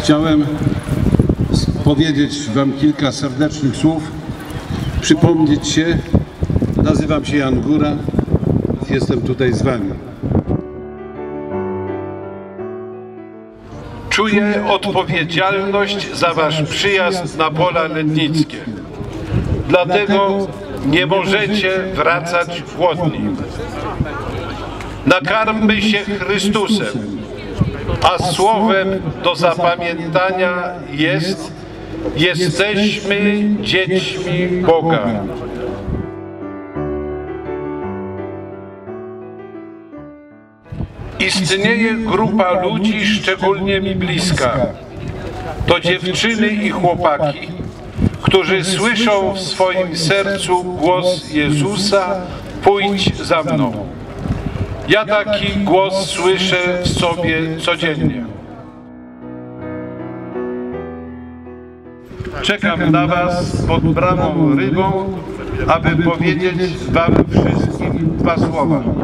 Chciałem powiedzieć wam kilka serdecznych słów, przypomnieć się. Nazywam się Jan Góra, jestem tutaj z wami. Czuję odpowiedzialność za wasz przyjazd na pola letnickie. Dlatego nie możecie wracać głodni. Nakarmmy się Chrystusem, a słowem do zapamiętania jest: jesteśmy dziećmi Boga. Istnieje grupa ludzi szczególnie mi bliska. To dziewczyny i chłopaki, którzy słyszą w swoim sercu głos Jezusa: pójdź za mną. Ja taki głos słyszę w sobie codziennie. Czekam na was pod bramą Rybą, aby powiedzieć wam wszystkim dwa słowa.